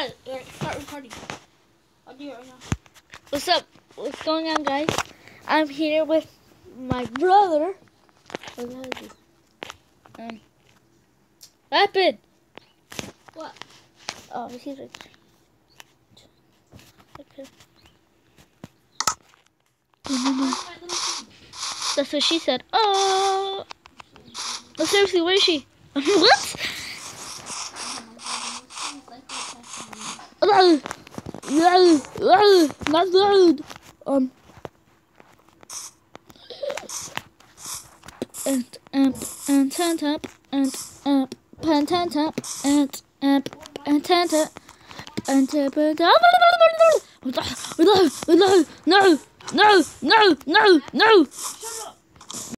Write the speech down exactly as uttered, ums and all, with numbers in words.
Yeah, start recording. I'll do it right now. What's up? What's going on, guys? I'm here with my brother. What the hell is this? Um, Rapid! What? Oh, he's right there. Okay. That's what she said. Oh! No, seriously, where is she? What? No, no, no, not loud. Um. And and and turn up and up and turn up and up and turn up and up and up. No, no, no, no, no, no, no, no.